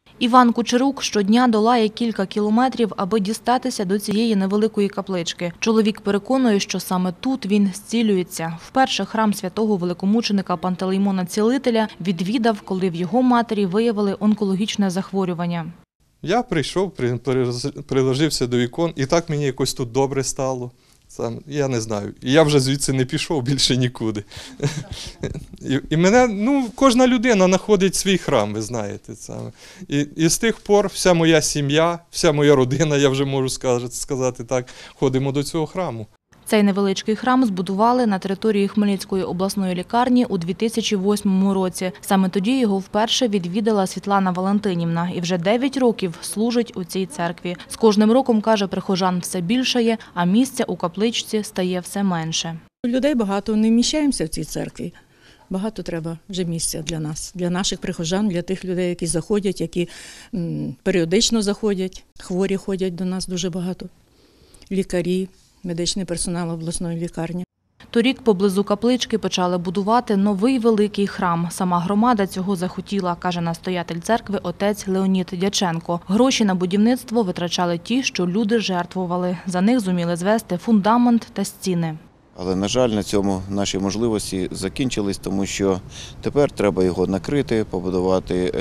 Іван Кучерук щодня долає кілька кілометрів, аби дістатися до цієї невеликої каплички. Чоловік переконує, що саме тут він зцілюється. Вперше храм святого великомученика Пантелеймона Цілителя відвідав, коли в його матері виявили онкологічне захворювання. Я прийшов, приложився до вікон, і так мені якось тут добре стало. Я не знаю. І я вже звідси не пішов більше нікуди. І мене, кожна людина знаходить свій храм, ви знаєте. І з тих пор вся моя сім'я, вся моя родина, я вже можу сказати так, ходимо до цього храму. Цей невеличкий храм збудували на території Хмельницької обласної лікарні у 2008 році. Саме тоді його вперше відвідала Світлана Валентинівна і вже 9 років служить у цій церкві. З кожним роком, каже, прихожан все більшає, а місця у капличці стає все менше. Людей багато, не вміщаємося в цій церкві. Багато треба вже місця для нас, для наших прихожан, для тих людей, які заходять, які періодично заходять, хворі ходять до нас дуже багато, лікарі. Медичний персонал обласної лікарні. Торік поблизу каплички почали будувати новий великий храм. Сама громада цього захотіла, каже настоятель церкви отець Леонід Дяченко. Гроші на будівництво витрачали ті, що люди жертвували. За них зуміли звести фундамент та стіни. Але, на жаль, на цьому наші можливості закінчились, тому що тепер треба його накрити, побудувати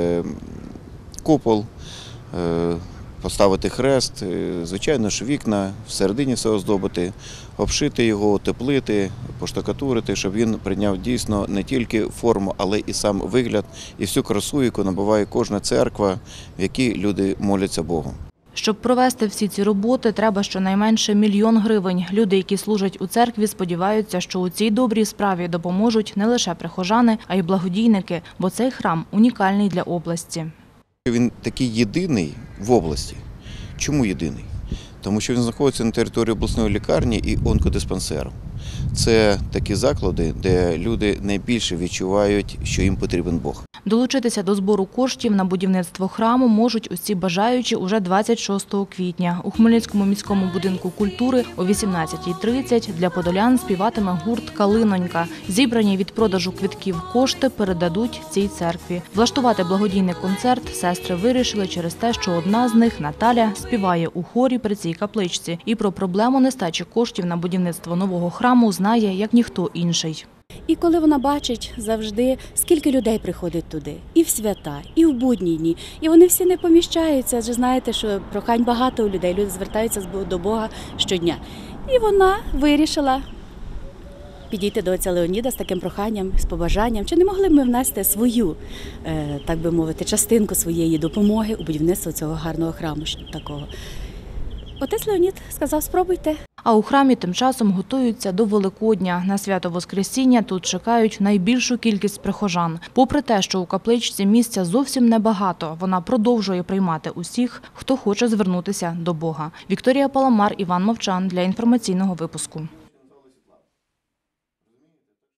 купол, поставити хрест, звичайно ж вікна, всередині все оздобити, обшити його, утеплити, поштукатурити, щоб він прийняв дійсно не тільки форму, але і сам вигляд, і всю красу, яку набуває кожна церква, в якій люди моляться Богу. Щоб провести всі ці роботи, треба щонайменше 1 мільйон гривень. Люди, які служать у церкві, сподіваються, що у цій добрій справі допоможуть не лише прихожани, а й благодійники, бо цей храм унікальний для області. Він такий єдиний в області. Чому єдиний? Тому що він знаходиться на території обласної лікарні і онкодиспансеру. Це такі заклади, де люди найбільше відчувають, що їм потрібен Бог. Долучитися до збору коштів на будівництво храму можуть усі бажаючі уже 26 квітня. У Хмельницькому міському будинку культури о 18:30 для подолян співатиме гурт «Калинонька». Зібрані від продажу квитків кошти передадуть цій церкві. Влаштувати благодійний концерт сестри вирішили через те, що одна з них, Наталя, співає у хорі при цій капличці. І про проблему нестачі коштів на будівництво нового храму знає, як ніхто інший. І коли вона бачить завжди, скільки людей приходить туди, і в свята, і в будні дні, і вони всі не поміщаються, адже знаєте, що прохань багато у людей, люди звертаються до Бога щодня. І вона вирішила підійти до отця Леоніда з таким проханням, з побажанням, чи не могли б ми внести свою, так би мовити, частинку своєї допомоги у будівництво цього гарного храму такого. Отець Леонід сказав, спробуйте. А у храмі тим часом готуються до Великодня. На свято Воскресіння тут чекають найбільшу кількість прихожан. Попри те, що у капличці місця зовсім небагато, вона продовжує приймати усіх, хто хоче звернутися до Бога. Вікторія Паламар, Іван Мовчан для інформаційного випуску.